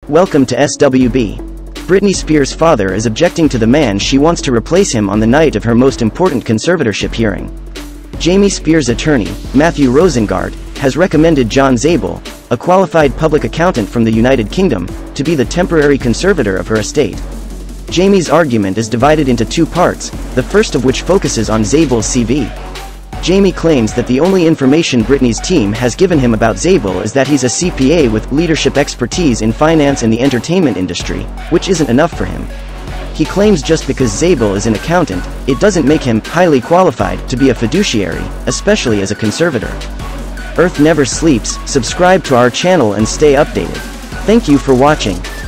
Welcome to SWB. Britney Spears' father is objecting to the man she wants to replace him on the night of her most important conservatorship hearing. Jamie Spears' attorney, Matthew Rosengard, has recommended John Zabel, a qualified public accountant from the United Kingdom, to be the temporary conservator of her estate. Jamie's argument is divided into two parts, the first of which focuses on Zabel's CV. Jamie claims that the only information Britney's team has given him about Zabel is that he's a CPA with leadership expertise in finance and the entertainment industry, which isn't enough for him. He claims just because Zabel is an accountant, it doesn't make him highly qualified to be a fiduciary, especially as a conservator. Earth never sleeps. Subscribe to our channel and stay updated. Thank you for watching.